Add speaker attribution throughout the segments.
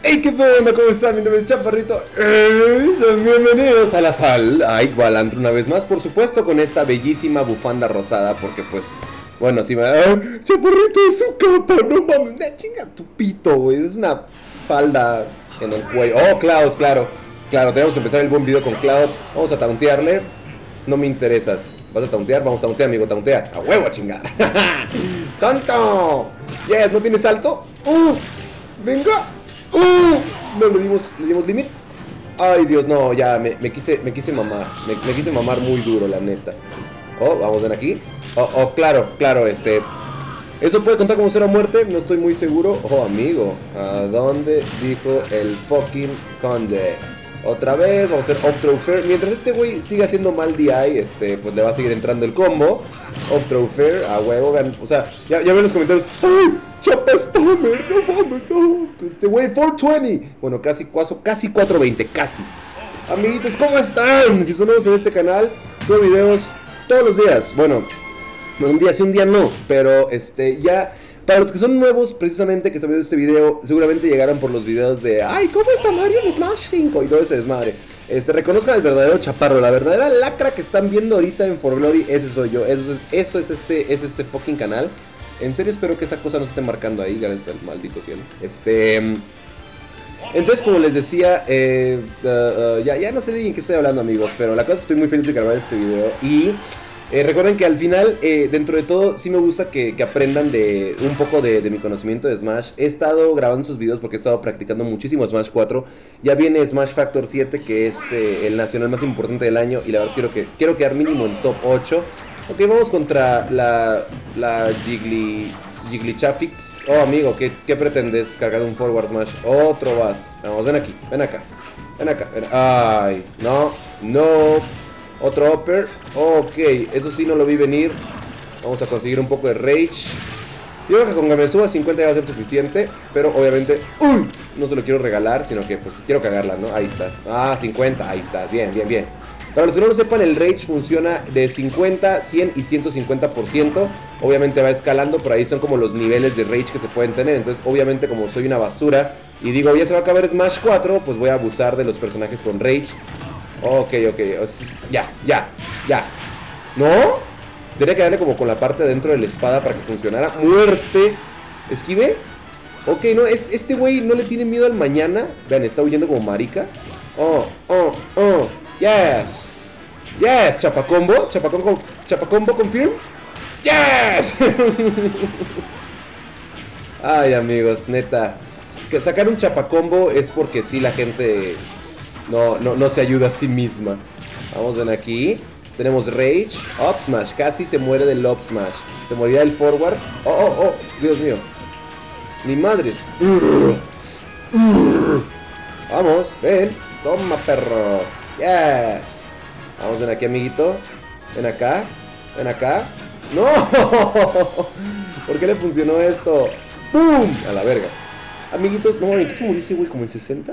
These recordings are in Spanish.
Speaker 1: Hey, ¿qué onda? ¿Cómo están? Mi nombre es Chaparrito. Son bienvenidos a la sal. A Igualandro una vez más, por supuesto, con esta bellísima bufanda rosada, porque pues, bueno, si me... Chaparrito es su capa, no mames. Chinga tu pito, güey. Es una falda en el cuello. Oh, Cloud, claro. Claro, tenemos que empezar el buen video con Cloud. Vamos a tauntearle. No me interesas. ¿Vas a tauntear? Vamos, tauntea, amigo, tauntea. A huevo, a chingar. ¡Tonto! Yes, ¿no tienes salto? ¡Venga! No, le dimos limit. Ay, Dios, no, ya, me quise mamar. Me quise mamar muy duro, la neta. Oh, vamos, ven aquí. Claro, eso puede contar como 0 muerte, no estoy muy seguro. Oh, amigo, ¿a dónde dijo el fucking conde? Otra vez, vamos a hacer Up Throw Fair. Mientras este güey siga haciendo mal DI, pues le va a seguir entrando el combo. Up Throw Fair, a huevo, o sea, ya ven en los comentarios. ¡Ay! Chapa spammer, no mames, no. Este güey, 420. Bueno, casi 420, casi. Amiguitos, ¿cómo están? Si son nuevos en este canal, subo videos todos los días. Bueno, un día sí, un día no. Pero ya, para los que son nuevos, precisamente, que están viendo este video, seguramente llegaron por los videos de ay, ¿cómo está Mario en Smash 5? Y todo ese desmadre. Reconozcan al verdadero chaparro, la verdadera lacra que están viendo ahorita en For Glory, ese soy yo. Eso es este fucking canal. En serio espero que esa cosa no se esté marcando ahí, gracias al maldito cielo. Entonces, como les decía, ya no sé de en qué estoy hablando, amigos, pero la cosa es que estoy muy feliz de grabar este video. Y recuerden que al final, dentro de todo, sí me gusta que aprendan de un poco de mi conocimiento de Smash. He estado grabando sus videos porque he estado practicando muchísimo Smash 4. Ya viene Smash Factor 7, que es el nacional más importante del año. Y la verdad quiero quedar mínimo en top 8. Ok, vamos contra la Jigglychafix. Oh, amigo, ¿qué pretendes? Cargar un forward smash. Otro vas. Vamos, ven aquí, ven acá. Ay, no. Otro upper. Ok, eso sí no lo vi venir. Vamos a conseguir un poco de rage. Yo creo que con que me suba a 50 ya va a ser suficiente. Pero obviamente, no se lo quiero regalar, sino que pues quiero cagarla, ¿no? Ahí estás. 50, ahí estás, bien. Para los que no lo sepan, el Rage funciona de 50, 100 y 150%. Obviamente va escalando, pero ahí son como los niveles de Rage que se pueden tener. Entonces, obviamente, como soy una basura y digo, ya se va a acabar Smash 4, pues voy a abusar de los personajes con Rage. Ok. Ya. ¿No? Tenía que darle como con la parte dentro de la espada para que funcionara. ¡Muerte! ¿Esquive? Ok, no, este güey no le tiene miedo al mañana. Vean, está huyendo como marica. Yes, Chapacombo confirm. Yes. Ay, amigos, neta, que sacar un chapacombo es porque sí la gente no se ayuda a sí misma. Vamos, ven aquí. Tenemos Rage, Up Smash, casi se muere del Up Smash. Se morirá el forward. Oh, Dios mío. Ni madres. Vamos, ven. Toma, perro. Yes. Vamos, ven aquí, amiguito. Ven acá. ¡No! ¿Por qué le funcionó esto? ¡Pum! A la verga. Amiguitos, no, ¿en qué se murió ese güey? ¿Como en 60?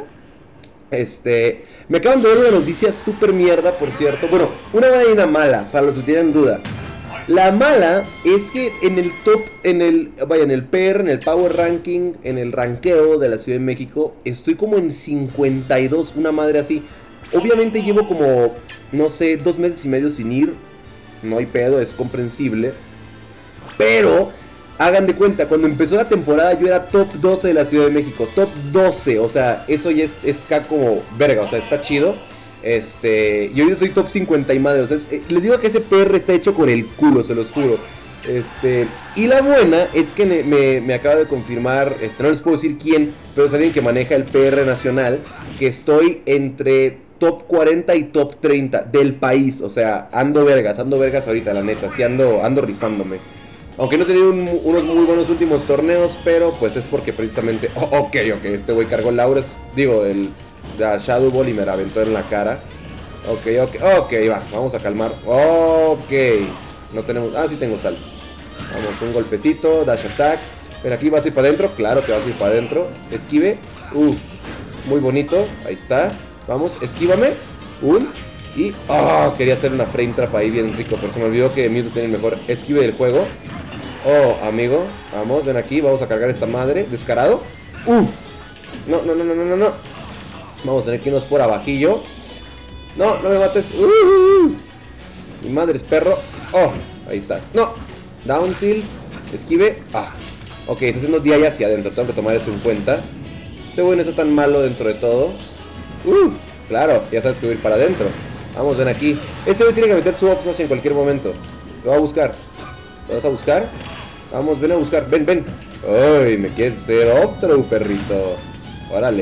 Speaker 1: Me acaban de ver una noticia súper mierda, por cierto. Bueno, una buena y una mala, para los que tienen duda. La mala es que en el top, en el PR, en el Power Ranking, en el ranqueo de la Ciudad de México, estoy como en 52, una madre así. Obviamente llevo como, no sé, 2 meses y medio sin ir. No hay pedo, es comprensible. Pero, hagan de cuenta, cuando empezó la temporada yo era top 12 de la Ciudad de México. Top 12, o sea, eso ya está como verga, o sea, está chido. Y hoy soy top 50 y madre. O sea, les digo que ese PR está hecho con el culo, se los juro. Y la buena es que me acaba de confirmar, no les puedo decir quién, pero es alguien que maneja el PR nacional, que estoy entre top 40 y top 30 del país. O sea, ando vergas ahorita, la neta, sí ando rifándome. Aunque no he tenido unos muy buenos últimos torneos, pero pues es porque precisamente, ok, este güey cargó Lauras, digo, la Shadow Ball y me la aventó en la cara. Ok, va, vamos a calmar. Ok, no tenemos, sí tengo salto. Vamos, un golpecito, dash attack. Ven aquí, ¿vas a ir para adentro? Claro que vas a ir para adentro. Esquive, muy bonito, ahí está. Vamos, esquívame, y, quería hacer una frame trap ahí bien rico, pero se me olvidó que Mewtwo tiene el mejor esquive del juego. Amigo, vamos, ven aquí, vamos a cargar esta madre, descarado. No, no, no, no, no, no, no. Vamos a tener que irnos por abajillo. No, no me mates. Mi madre es perro. Oh, ahí estás. No. Down tilt. Esquive. Ah. Ok, está haciendo DI hacia adentro. Tengo que tomar eso en cuenta. Este güey no está tan malo dentro de todo. Claro, ya sabes que voy a ir para adentro. Vamos, ven aquí. Este güey tiene que meter su up smash en cualquier momento. Te va a buscar. ¿Te vas a buscar? Vamos, ven a buscar. Ven, ven. Ay, me quieres hacer otro perrito. Órale.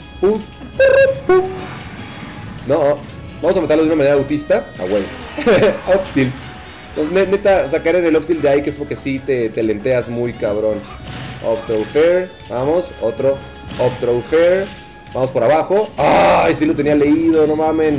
Speaker 1: No, vamos a matarlo de una manera autista. Ah, bueno. Up tilt. Entonces, neta, sacar en el up tilt de ahí, que es porque sí te lenteas muy cabrón. Up throw fair. Vamos, otro. Up throw fair. Vamos por abajo. ¡Ay! Sí lo tenía leído, no mamen.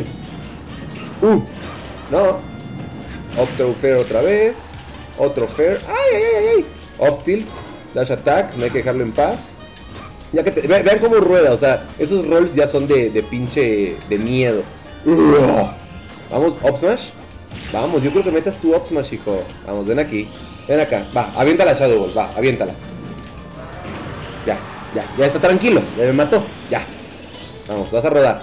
Speaker 1: No. Up throw fair otra vez. Otro fair. ¡Ay, ay, ay, ay! Up tilt. Dash attack. No hay que dejarlo en paz. Ya que vean cómo rueda. O sea, esos rolls ya son de pinche de miedo. Vamos, up smash. Vamos, yo creo que metas tu up smash, hijo. Vamos, ven aquí. Ven acá. Va, aviéntala Shadow Ball. Va, aviéntala. Ya está tranquilo. Ya me mató. Ya. Vamos, vas a rodar.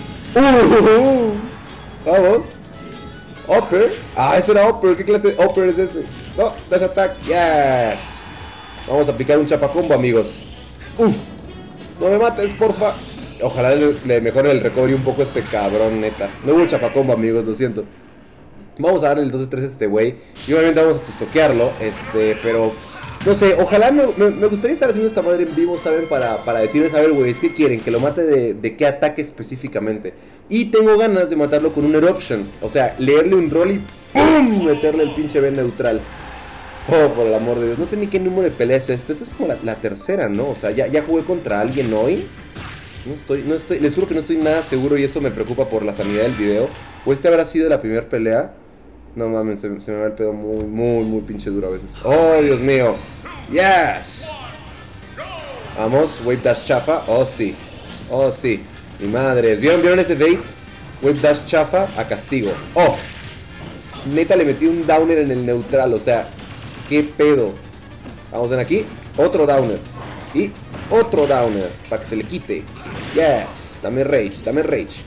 Speaker 1: Vamos. Upper. Ah, ese era upper. ¿Qué clase de upper es ese? No, dash attack. Yes. Vamos a aplicar un chapacombo, amigos. No me mates, porfa. Ojalá le mejore el recovery un poco a este cabrón, neta. No hubo chapacombo, amigos, lo siento. Vamos a darle el 2-3 a este güey. Y obviamente vamos a toquearlo. Pero no sé, ojalá me gustaría estar haciendo esta madre en vivo, ¿saben? Para decirles, a ver, güey, ¿qué quieren? Que lo mate de qué ataque específicamente. Y tengo ganas de matarlo con un Eruption. O sea, leerle un roll y ¡pum! Meterle el pinche B neutral. Oh, por el amor de Dios. No sé ni qué número de pelea es este. Esta es como la tercera, ¿no? O sea, ya jugué contra alguien hoy. No estoy, les juro que no estoy nada seguro y eso me preocupa por la sanidad del video. ¿O este habrá sido la primera pelea? No mames, se me va el pedo muy pinche duro a veces. ¡Oh, Dios mío! ¡Yes! Vamos, wave dash chafa. ¡Oh, sí! ¡Oh, sí! ¡Mi madre! ¿Vieron ese bait? Wave dash chafa a castigo. ¡Oh! Neta le metí un downer en el neutral, o sea, ¿qué pedo? Vamos, ven aquí. Otro downer. Y otro downer, para que se le quite. ¡Yes! Dame rage, dame rage.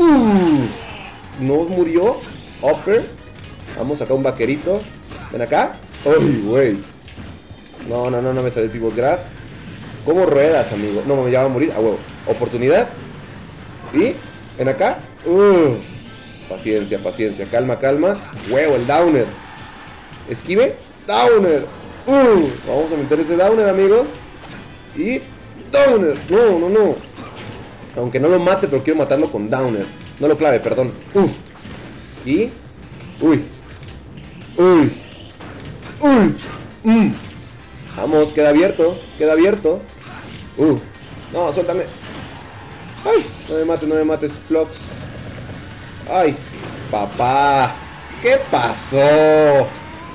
Speaker 1: ¿No murió? Upper. Vamos, acá un vaquerito. Ven acá. ¡Ay, güey! No me salió el pivot grab. ¿Cómo ruedas, amigo? No, me ya va a morir. A huevo. Oportunidad. Y, ven acá. Paciencia, paciencia. Calma, calma. Huevo, el downer. Esquive. Downer. Vamos a meter ese downer, amigos. Y downer. No. Aunque no lo mate, pero quiero matarlo con downer. No lo clave, perdón. Y... Uy. Vamos, queda abierto. Queda abierto. No, suéltame. Ay, no me mates, Flox. Ay, papá. ¿Qué pasó?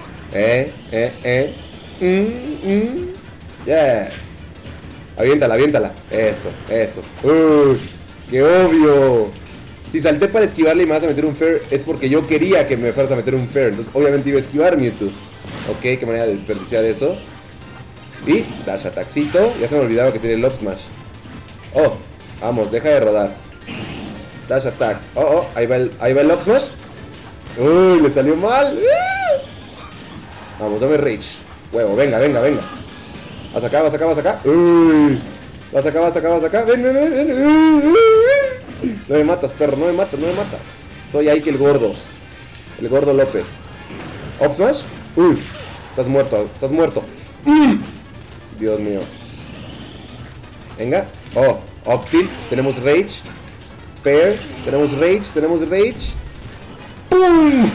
Speaker 1: Yes. Aviéntala. Eso. Qué obvio. Si salté para esquivarle y me vas a meter un fair, es porque yo quería que me fueras a meter un fair. Entonces obviamente iba a esquivar Mewtwo. Ok, qué manera de desperdiciar eso. Y dash attackcito. Ya se me olvidaba que tiene el up smash. Oh, vamos, deja de rodar. Dash attack. Ahí va el up smash. Uy, le salió mal. Vamos, dame rage. Huevo, venga. Vas acá. Uy. Vas acá. Ven. No me matas, perro, no me matas. Soy Ike el gordo. El gordo López. Up smash. Uy. Estás muerto. Dios mío. Venga. Up tilt. Tenemos rage. Fair. Tenemos rage. ¡Pum!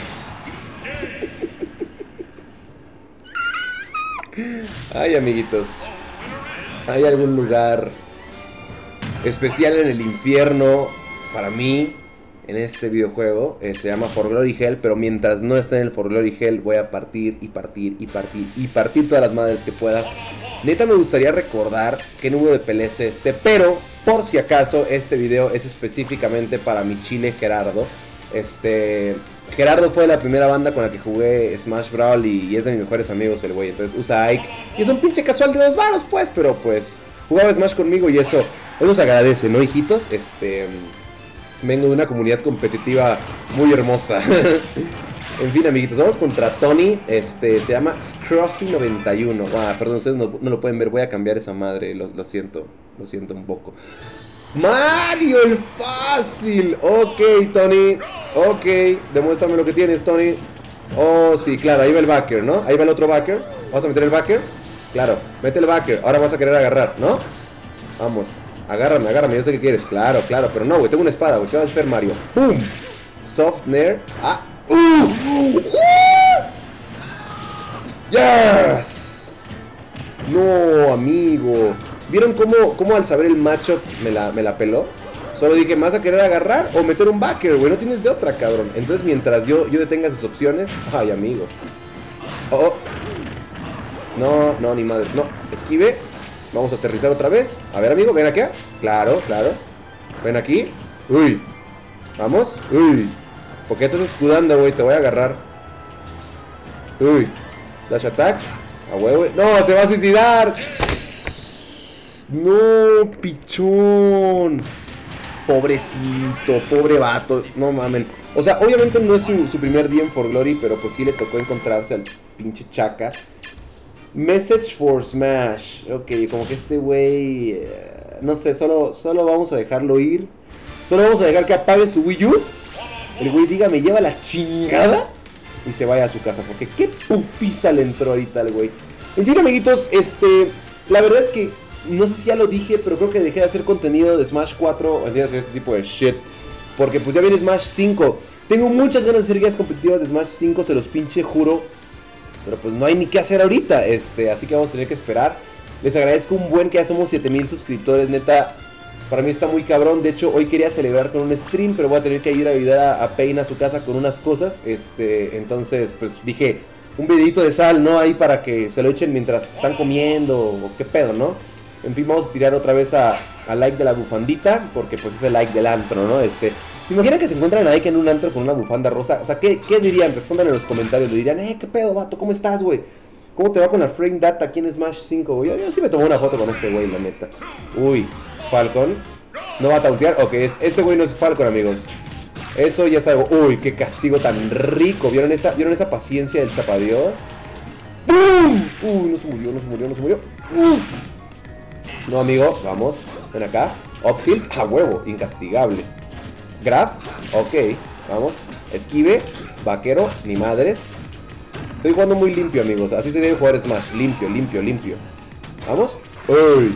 Speaker 1: Ay, amiguitos. ¿Hay algún lugar especial en el infierno para mí en este videojuego? Se llama For Glory Hell, pero mientras no esté en el For Glory Hell voy a partir todas las madres que pueda. Neta me gustaría recordar qué número de peleas es pero por si acaso este video es específicamente para mi chile Gerardo. Gerardo fue la primera banda con la que jugué Smash Brawl y es de mis mejores amigos el güey. Entonces usa Ike y es un pinche casual de 2 varos pues, pero pues jugaba Smash conmigo y eso Eso se agradece, ¿no, hijitos? Vengo de una comunidad competitiva muy hermosa. En fin, amiguitos, vamos contra Tony. Se llama Scruffy91. Ah, perdón, ustedes no lo pueden ver. Voy a cambiar esa madre. Lo siento un poco. Mario, el fácil. Ok, Tony. Ok, demuéstrame lo que tienes, Tony. Oh, sí, claro, ahí va el backer, ¿no? Ahí va el otro backer. ¿Vamos a meter el backer? Claro, mete el backer. Ahora vas a querer agarrar, ¿no? Vamos, agárrame, yo sé que quieres. Claro, pero no, güey, tengo una espada, güey. ¿Qué va a hacer, Mario? ¡Pum! Soft Nair. ¡Ah! ¡Yes! No, amigo. ¿Vieron cómo al saber el matchup me la peló? Solo dije, ¿me vas a querer agarrar o meter un backer, güey? No tienes de otra, cabrón. Entonces, mientras yo detenga sus opciones... Ay, amigo. Oh. No, ni madre. No, esquive. Vamos a aterrizar otra vez. A ver, amigo, ven acá. Claro. Ven aquí. Uy. Vamos. Uy. ¿Por qué estás escudando, güey? Te voy a agarrar. Uy. Dash attack. A huevo. No, se va a suicidar. No, pichón. Pobrecito, pobre vato. No mamen. O sea, obviamente no es su primer día en For Glory, pero pues sí le tocó encontrarse al pinche Chaka. Message for Smash. Ok, como que este güey... no sé, solo vamos a dejarlo ir. Solo vamos a dejar que apague su Wii U. El güey diga, me lleva la chingada. Y se vaya a su casa, porque qué putiza le entró ahorita al güey. En fin, amiguitos, la verdad es que no sé si ya lo dije, pero creo que dejé de hacer contenido de Smash 4, entiendes, este tipo de shit, porque pues ya viene Smash 5. Tengo muchas ganas de hacer guías competitivas de Smash 5, se los pinche juro. Pero pues no hay ni qué hacer ahorita, así que vamos a tener que esperar. Les agradezco un buen que ya somos 7000 suscriptores, neta. Para mí está muy cabrón. De hecho, hoy quería celebrar con un stream, pero voy a tener que ir a ayudar a Pain a su casa con unas cosas. Entonces, pues dije, un videito de sal, ¿no? Ahí para que se lo echen mientras están comiendo, o qué pedo, ¿no? En fin, vamos a tirar otra vez a like de la bufandita, porque pues es el like del antro, ¿no? ¿Se imaginan que se encuentran ahí en un antro con una bufanda rosa? O sea, ¿qué dirían? Respondan en los comentarios. Le dirían, ¿qué pedo, vato? ¿Cómo estás, güey? ¿Cómo te va con la frame data aquí en Smash 5, güey? Yo sí me tomé una foto con ese güey, la neta. Uy, Falcon. ¿No va a tauntear? Ok, este güey no es Falcon, amigos. Eso ya es algo. Uy, qué castigo tan rico. ¿Vieron esa paciencia del Chapadios? ¡Bum! Uy, no se murió. No, amigo, vamos. Ven acá. Up tilt, a huevo, incastigable. Grab, ok, vamos. Esquive, vaquero, ni madres. Estoy jugando muy limpio, amigos. Así se debe jugar Smash. Limpio. Vamos. Uy,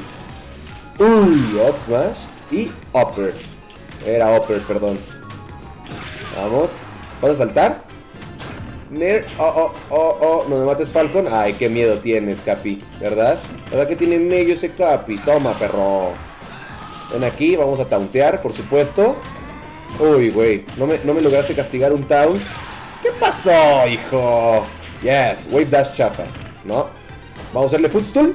Speaker 1: up smash. Y upper. Era upper, perdón. Vamos. ¿Vas a saltar? Nair. Oh. No me mates, Falcon. Ay, qué miedo tienes, Capi. ¿Verdad? ¿Verdad que tiene medio ese Capi? Toma, perro. Ven aquí, vamos a tauntear, por supuesto. Uy, güey. ¿No me lograste castigar un taunt? ¿Qué pasó, hijo? Yes, wave dash chapa. No. Vamos a hacerle footstool.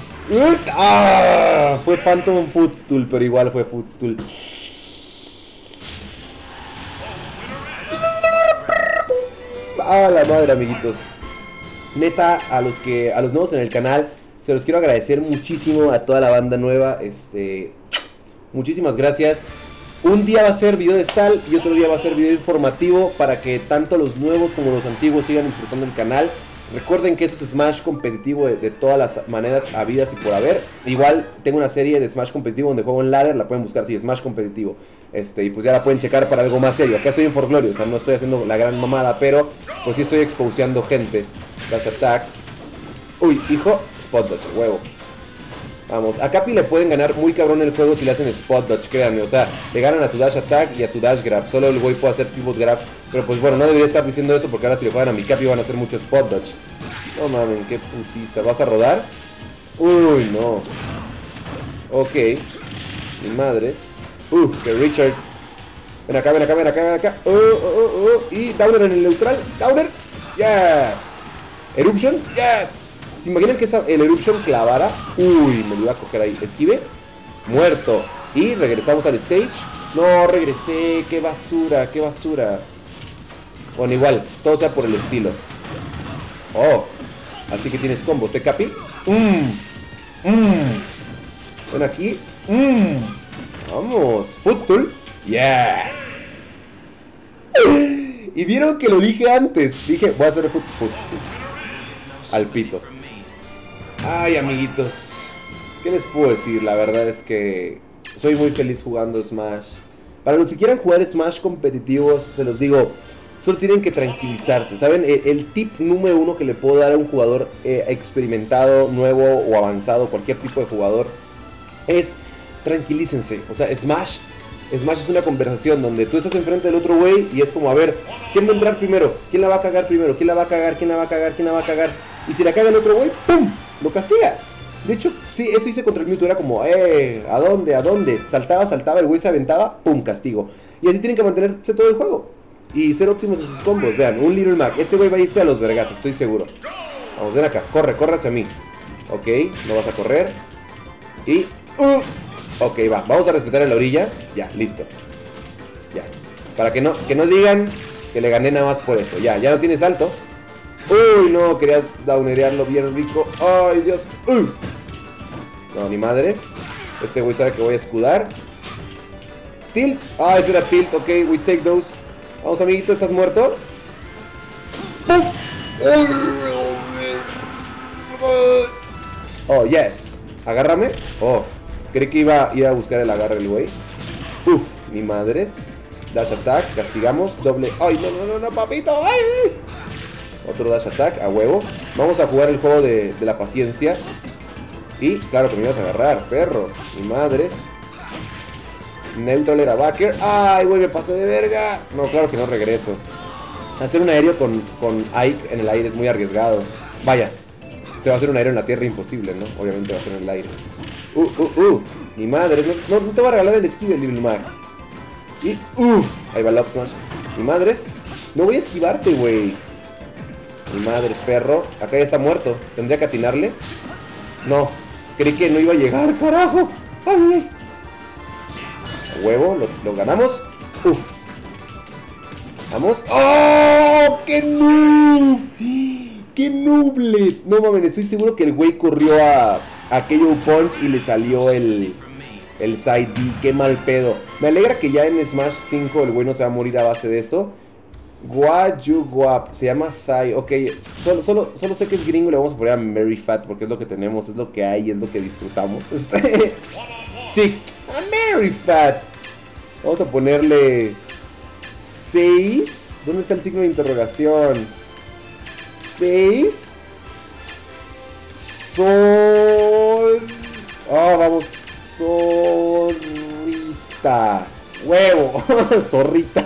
Speaker 1: ¡Ah! Fue Phantom Footstool, pero igual fue Footstool. ¡Ah, la madre, amiguitos! Neta, a los nuevos en el canal, se los quiero agradecer muchísimo a toda la banda nueva. Muchísimas gracias. Un día va a ser video de sal y otro día va a ser video informativo para que tanto los nuevos como los antiguos sigan disfrutando el canal. Recuerden que esto es Smash competitivo de todas las maneras habidas y por haber. Igual tengo una serie de Smash competitivo donde juego en ladder, la pueden buscar así, Smash competitivo. Y pues ya la pueden checar para algo más serio. Acá estoy en For Glory, o sea, no estoy haciendo la gran mamada, pero pues sí estoy exposeando gente. Dash attack. Uy, hijo, spot dodge, huevo. Vamos, a Capi le pueden ganar muy cabrón el juego si le hacen spot dodge, créanme. O sea, le ganan a su dash attack y a su dash grab. Solo el güey puede hacer pivot grab. Pero pues bueno, no debería estar diciendo eso porque ahora si le juegan a mi Capi van a hacer mucho spot dodge. No mames, qué putiza. ¿Vas a rodar? Uy, no. Ok. Mi madres. Que Richards. Ven acá. Y Downer en el neutral. Downer. Yes. Eruption. Yes. ¿Se imaginan que el Eruption clavara? Uy, me lo iba a coger ahí. Esquive. Muerto. Y regresamos al stage. No, regresé. Qué basura. Bueno, igual. Todo sea por el estilo. Oh. Así que tienes combos, ¿eh, Capi? Ven aquí. Vamos. Footstool. Yes. Y vieron que lo dije antes. Dije, voy a hacer el footstool. Al pito. Ay, amiguitos. ¿Qué les puedo decir? La verdad es que soy muy feliz jugando Smash. Para los que quieran jugar Smash competitivos, se los digo, solo tienen que tranquilizarse. ¿Saben? El tip número uno que le puedo dar a un jugador experimentado, nuevo o avanzado, cualquier tipo de jugador, es tranquilícense. O sea, Smash es una conversación donde tú estás enfrente del otro güey y es como, a ver, ¿quién va a entrar primero? ¿Quién la va a cagar primero? ¿Quién la va a cagar? ¿Quién la va a cagar? ¿Quién la va a cagar? Y si la caga el otro güey, ¡pum! Lo castigas. De hecho, sí, eso hice contra el Mewtwo. Era como, ¿a dónde? ¿A dónde? Saltaba, el güey se aventaba, ¡pum! Castigo. Y así tienen que mantenerse todo el juego y ser óptimos en sus combos. Vean, un Little Mac. Este güey va a irse a los vergazos, estoy seguro. Vamos, ven acá. Corre hacia mí. Ok, no vas a correr. Y... ok, va. Vamos a respetar en la orilla. Ya, listo. Ya. Para que no digan que le gané nada más por eso. Ya no tiene salto. Uy, no, quería downerearlo bien rico. Ay, Dios. No, ni madres. Este güey sabe que voy a escudar. Tilt. Ah, ese era tilt. Ok, we take those. Vamos, amiguito, ¿estás muerto? Oh, yes. Agárrame. Oh, creí que iba a buscar el agarre del güey. Uf, ni madres. Dash attack, castigamos. Doble. Ay, no, papito. Ay. Otro dash attack, a huevo. Vamos a jugar el juego de la paciencia. Y claro que me ibas a agarrar, perro. Ni madres. Neutral era backer. Ay, güey, me pasé de verga. No, claro que no regreso. Hacer un aéreo con Ike en el aire es muy arriesgado. Vaya, se va a hacer un aéreo en la tierra imposible, ¿no? Obviamente va a ser en el aire. Ni madres, no te va a regalar el esquive, Little Mac. Y, ahí va el up smash. Ni madres, no voy a esquivarte, güey. Ni madres, perro. Acá ya está muerto. ¿Tendría que atinarle? No. Creí que no iba a llegar, carajo. Ay. A huevo, lo ganamos. Vamos. ¡Oh! ¡Qué noob! ¡Qué nuble! No mames, estoy seguro que el güey corrió a KO Punch y le salió el side D. ¡Qué mal pedo! Me alegra que ya en Smash 5 el güey no se va a morir a base de eso. Guap, se llama Thai. Ok, solo sé que es gringo. Le vamos a poner a Mary Fat porque es lo que tenemos, es lo que hay, es lo que disfrutamos. Six, a Mary Fat. Vamos a ponerle 6. ¿Dónde está el signo de interrogación? 6. Vamos. Zorrita. Huevo. Zorrita.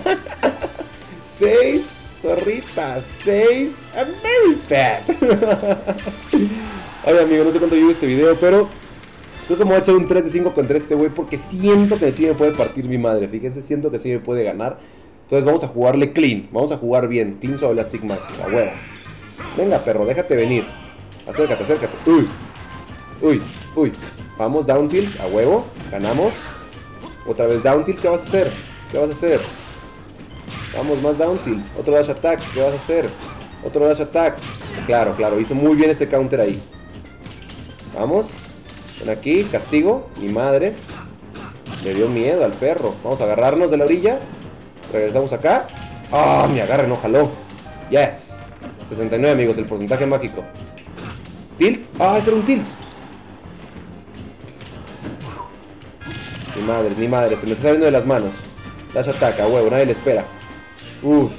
Speaker 1: 6 zorritas, 6 Mary Fat. Ay, amigo, no sé cuánto llevo este video, pero creo que me voy a echar un 3 de 5 contra este güey porque siento que sí me puede partir mi madre. Fíjense, siento que sí me puede ganar. Entonces vamos a jugarle clean, vamos a jugar bien. Clean sobre Elastic Max, a huevo. Venga, perro, déjate venir. Acércate. Uy. Vamos, down tilt, a huevo. Ganamos. Otra vez down tilt, ¿qué vas a hacer? Vamos, más down tilts. Otro dash attack, ¿qué vas a hacer? Otro dash attack. Claro, hizo muy bien ese counter ahí. Vamos. Ven aquí, castigo. Ni madres. Le dio miedo al perro. Vamos a agarrarnos de la orilla. Regresamos acá. ¡Ah! Mi agarre no jaló. Yes. 69, amigos, el porcentaje mágico. Tilt. ¡Ah! Ese era un tilt. Ni madre. Se me está saliendo de las manos. Dash attack, a huevo, nadie le espera. ¡No!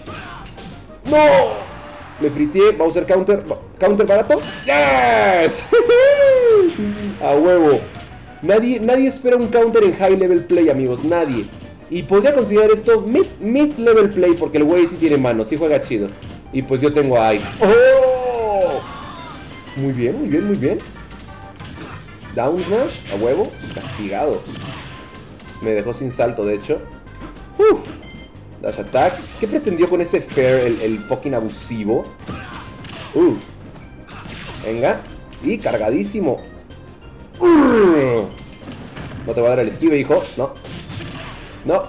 Speaker 1: Me friteé, vamos a hacer counter barato. ¡Yes! A huevo. Nadie espera un counter en high level play, amigos, nadie. Y podría considerar esto mid level play porque el güey sí tiene manos, sí juega chido. Y pues yo tengo a Ike. ¡Oh! Muy bien. Down smash, a huevo, castigado. Me dejó sin salto, de hecho. Dash attack. ¿Qué pretendió con ese fair el fucking abusivo? Venga. Y cargadísimo. No te va a dar el esquive, hijo. No.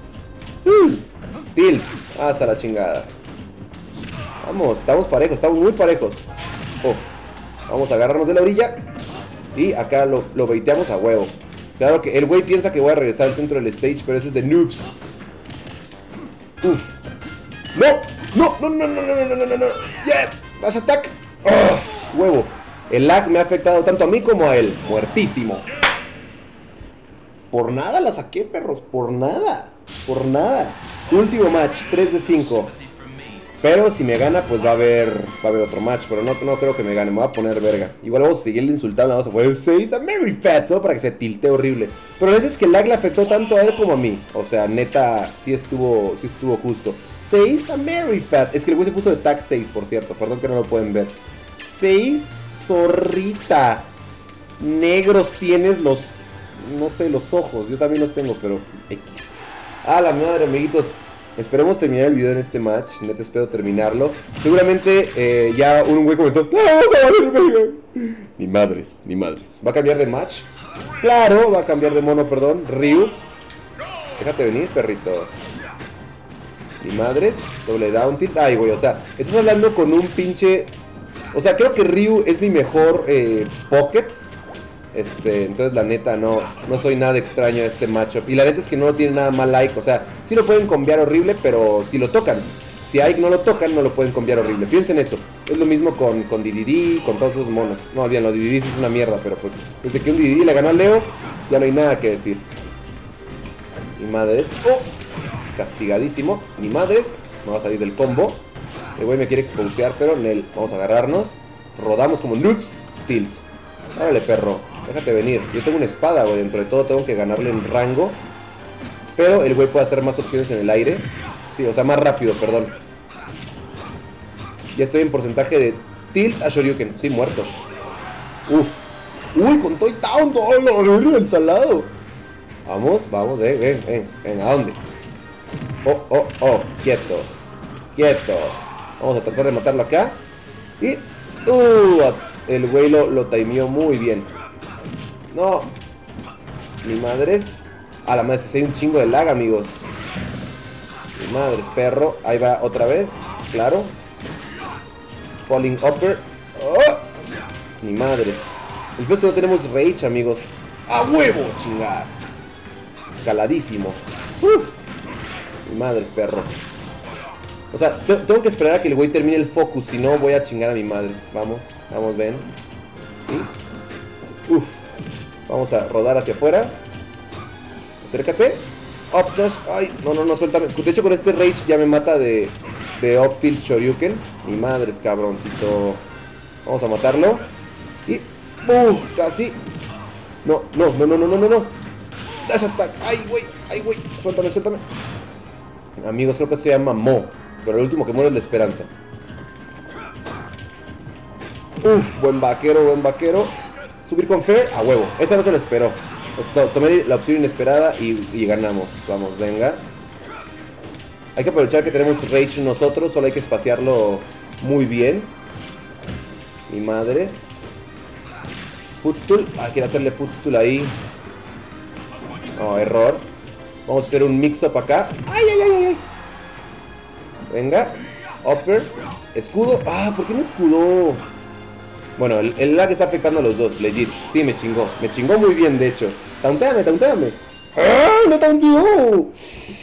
Speaker 1: Tilt. Hasta la chingada. Vamos, estamos parejos, estamos muy parejos. Vamos a agarrarnos de la orilla. Y acá lo baiteamos a huevo. Claro que el güey piensa que voy a regresar al centro del stage, pero eso es de noobs. Uf. ¡No! ¡No! ¡No, no, no, no, no, no, no, no! ¡Yes! ¡Dash attack! ¡Oh! Huevo. El lag me ha afectado tanto a mí como a él. Muertísimo. Por nada la saqué, perros. Por nada. Por nada. Último match. 3 de 5. Pero si me gana, pues va a haber otro match. Pero no creo que me gane. Me voy a poner verga. Igual vamos a seguirle insultando. Vamos a poner 6 a Mary Fat. Solo para que se tiltee horrible. Pero la neta es que el lag le afectó tanto a él como a mí. O sea, neta, sí estuvo justo. 6 a Mary Fat. Es que el güey se puso de tag 6, por cierto. Perdón que no lo pueden ver. 6, zorrita. Negros tienes los... No sé, los ojos. Yo también los tengo, pero... X. A la madre, amiguitos. Esperemos terminar el video en este match. Neta, espero terminarlo. Seguramente ya un güey comentó: ¡vamos a valer verga! Ni madres, ni madres. ¿Va a cambiar de match? Claro, va a cambiar de mono, perdón. Ryu. Déjate venir, perrito. Ni madres. Doble down tilt. Ay, güey, o sea, estás hablando con un pinche... O sea, creo que Ryu es mi mejor pocket. Entonces la neta no soy nada extraño a este matchup. Y la neta es que no lo tiene nada mal Ike. O sea, sí lo pueden combiar horrible, pero si lo tocan. Si a Ike no lo tocan, no lo pueden combiar horrible. Piensen eso. Es lo mismo con DDD, con todos esos monos. No, bien, los DDD es una mierda, pero pues desde que un DDD le ganó a Leo, ya no hay nada que decir. Ni madres. ¡Oh! Castigadísimo. Ni madres. Me va a salir del combo. El güey me quiere exposear, pero Nel. Vamos a agarrarnos. Rodamos como noobs. Tilt. Órale, perro. Déjate venir. Yo tengo una espada, güey. Dentro de todo tengo que ganarle en rango. Pero el güey puede hacer más opciones en el aire. Sí, o sea, más rápido, perdón. Ya estoy en porcentaje de tilt a Shoryuken. Sí, muerto. Uf. Uy, con Toy Town. ¡Oh, el salado! Vamos, vamos. Ven. ¿A dónde? Oh. Quieto. Vamos a tratar de matarlo acá. Y... el güey lo timeó muy bien. No. Ni madres. A la madre, es que hay un chingo de lag, amigos. Ni madres, perro. Ahí va otra vez. Claro. Falling upper. ¡Oh! Ni madres. El peso no tenemos rage, amigos. ¡A huevo! Chingar. Caladísimo. Ni madres, perro. O sea, tengo que esperar a que el güey termine el focus. Si no, voy a chingar a mi madre. Vamos, ven. ¿Sí? Vamos a rodar hacia afuera. Acércate. Up smash. Ay, no, suéltame. De hecho, con este rage ya me mata de up tilt Shoryuken. Mi madre es cabroncito. Vamos a matarlo. Y... casi. No. Dash attack. Ay, güey. Suéltame. Amigos, creo que esto se llama Mo. Pero el último que muere es la esperanza. Buen vaquero. Subir con Fair, a huevo. Esa no se la esperó. Tomé la opción inesperada y ganamos. Vamos, venga. Hay que aprovechar que tenemos Rage nosotros. Solo hay que espaciarlo muy bien. Ni madres. Footstool. Quiero hacerle footstool ahí. No, error. Vamos a hacer un mix-up acá. Ay. Venga. Upper. Escudo. ¿Por qué no escudo? Bueno, el lag está afectando a los dos, legit. Sí, me chingó. Me chingó muy bien, de hecho. Taunteame. ¡No taunteó!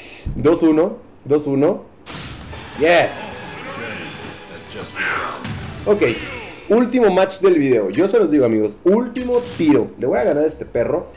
Speaker 1: 2-1. Yes. Ok. Último match del video. Yo se los digo, amigos. Último tiro. Le voy a ganar a este perro.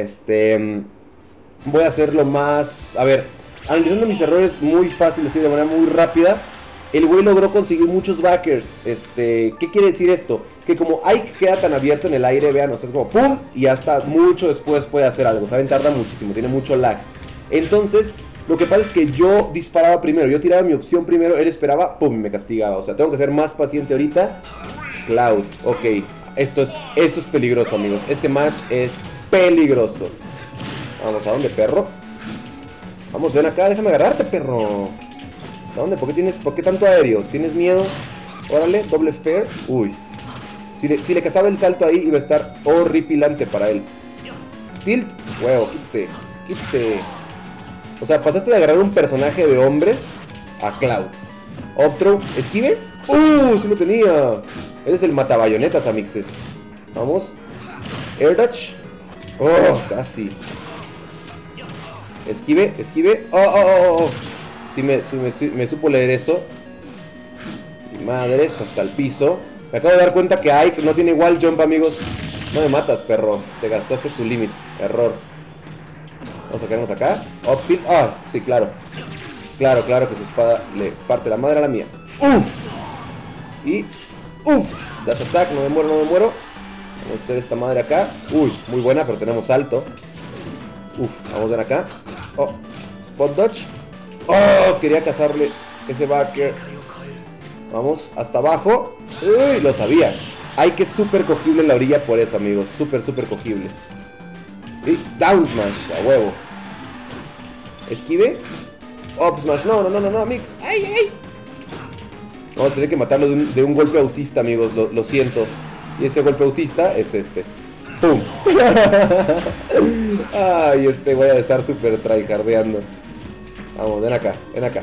Speaker 1: Voy a hacerlo más... A ver, analizando mis errores muy fácil, así de manera muy rápida. El güey logró conseguir muchos backers. ¿Qué quiere decir esto? Que como Ike queda tan abierto en el aire, vean, o sea, es como ¡pum! Y hasta mucho después puede hacer algo. ¿Saben? Tarda muchísimo, tiene mucho lag. Entonces, lo que pasa es que yo disparaba primero. Yo tiraba mi opción primero, él esperaba, ¡pum! Y me castigaba. O sea, tengo que ser más paciente ahorita. Cloud, ok. Esto es peligroso, amigos. Este match es peligroso. Vamos, ¿a dónde, perro? Vamos, ven acá, déjame agarrarte, perro. ¿A dónde? ¿Por qué tanto aéreo? ¿Tienes miedo? Órale, doble fair. Uy. Si le cazaba el salto ahí, iba a estar horripilante para él. Tilt. Huevo, quítate. O sea, pasaste de agarrar un personaje de hombres a Cloud. Up esquive. Sí lo tenía. Él es el matabayonetas, amixes. Vamos. Air dodge. Oh, casi. Esquive, esquive. Oh, oh, oh, oh. Sí, me supo leer eso. Madres, hasta el piso. Me acabo de dar cuenta que Ike no tiene wall jump, amigos. No me matas, perro. Te gastaste tu límite. Error. Vamos a quedarnos acá. Upfield. Ah, sí, claro. Claro, claro que su espada le parte la madre a la mía. ¡Uf! Y... ¡Uf! Dash attack, no me muero, no me muero. Vamos a hacer esta madre acá. Uy, muy buena, pero tenemos salto. Uf, vamos a ver acá. Oh, spot dodge. Oh, quería cazarle ese backer. Vamos, hasta abajo. Uy, lo sabía. Hay que súper cogible en la orilla por eso, amigos. Súper, súper cogible. Y down smash, a huevo. Esquive. Up smash, no, mix. ¡Ay, ay! Vamos a tener que matarlo de un golpe autista, amigos. Lo siento. Y ese golpe autista es este. ¡Pum! Ay, voy a estar súper tryhardeando. Vamos, ven acá, ven acá.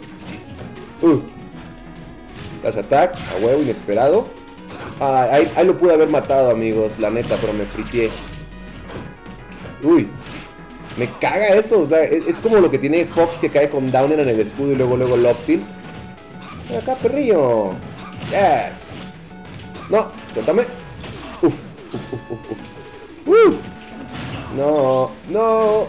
Speaker 1: Dash attack, a huevo, inesperado. Ahí lo pude haber matado, amigos, la neta, pero me friteé. Uy, me caga eso, o sea, es como lo que tiene Fox, que cae con Downer en el escudo y luego el up tilt. Ven acá, perrillo. Yes. No, suéltame. No, no,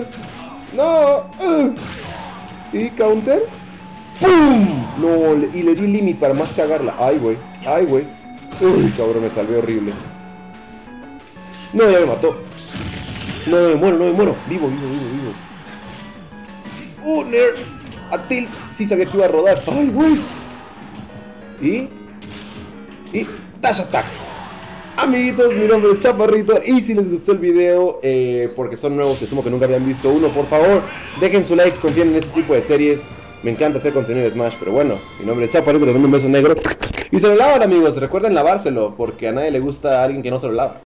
Speaker 1: no. Y counter. ¡Pum! No, y le di limit para más cagarla. Ay, güey, ay, güey. Uy, cabrón, me salvé horrible. No, ya me mató. No, no me muero, no me muero. Vivo. Ner. A tilt. Sí sabía que iba a rodar. Ay, güey. Y dash attack. Amiguitos, mi nombre es Chaparrito. Y si les gustó el video, porque son nuevos, asumo que nunca habían visto uno, por favor, dejen su like, confíen en este tipo de series. Me encanta hacer contenido de Smash, pero bueno, mi nombre es Chaparrito, les mando un beso negro. Y se lo lavan, amigos, recuerden lavárselo, porque a nadie le gusta a alguien que no se lo lava.